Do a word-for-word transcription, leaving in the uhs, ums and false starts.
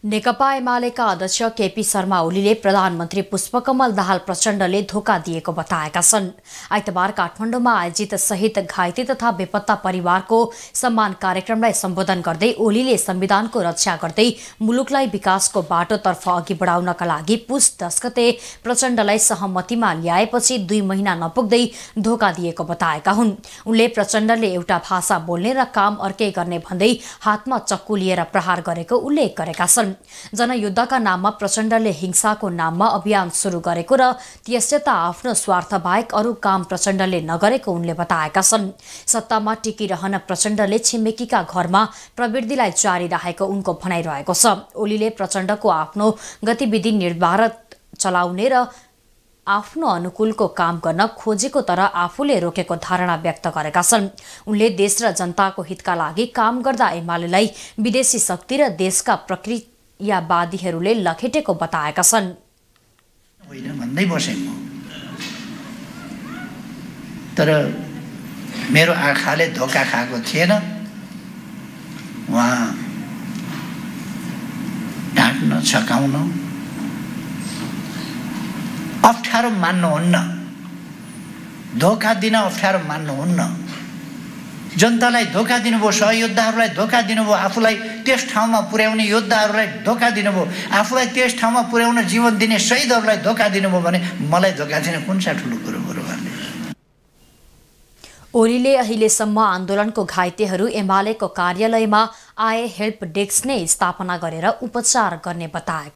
नेकपा एमालेका अध्यक्ष केपी शर्मा ओलीले प्रधानमन्त्री पुष्पकमल दाहाल प्रचण्डले धोका दिएको बताएका छन्। आइतबार काठमाडौँमा आयोजित शहीद घाइते तथा बेपत्ता परिवारको सम्मान कार्यक्रमलाई सम्बोधन गर्दै ओलीले संविधानको रक्षा गर्दै मुलुकलाई विकासको बाटोतर्फ अघि बढाउनका लागि पुस दस गते प्रचण्डलाई सहमतिमा ल्याएपछि दुई महिना नपुग्दै धोका दिएको बताएका हुन्। उनले प्रचण्डले एउटा भाषा बोल्ने र काम अर्कै गर्ने भन्दै हातमा चक्कु लिएर प्रहार गरेको उल्लेख गरेका छन्। जनयुद्धका नाममा प्रचण्डले हिंसाको नाममा अभियान सुरु गरेको र त्यसैत आफ्नो स्वार्थ बाहेक अरू काम प्रचण्डले नगरेको उनले बताएका छन्। सत्तामा टिकिरहन प्रचण्डले छिमेकीका घरमा प्रवृत्तिलाई जारी राखेको उनको भनाइरहेको छ। ओलीले प्रचण्डको आफ्नो गतिविधि निर्धारित चलाउने र आफ्नो अनुकूलको काम गर्न खोजेको तर आफूले रोकेको धारणा व्यक्त गरेका छन्। उनले देश र जनताको हितका लागि काम गर्दा एमालेलाई विदेशी शक्ति र देशका प्रक्रियावादीहरूले लखेटेको बताएका छन्। होइन भन्दै बसेँ म, तर मेरो आँखाले धोका खाएको थिएन। उहाँ ढाँट्न छकाउन अप्ठ्यारो मान्नुहुन्न, धोका दिन अप्ठ्यारो मान्नुहुन्न। जनतालाई धोका दिनुभयो, सहयोद्धाहरूलाई धोका दिनुभयो, आफूलाई त्यस ठाउँमा पुर्याउने योद्धाहरूलाई धोका दिनुभयो, आफूलाई त्यस ठाउँमा पुर्याउन जीवन दिने शहीदहरूलाई धोका दिनुभयो भने मलाई धोका दिने कुन सा ठुलो कुरो हो भन्ने। ओलीले अहिलेसम्म आन्दोलनको घाइतेहरू एमालेको कार्यालयमा आए हेल्प डेस्क नै स्थापना गरेर उपचार गर्ने बताए।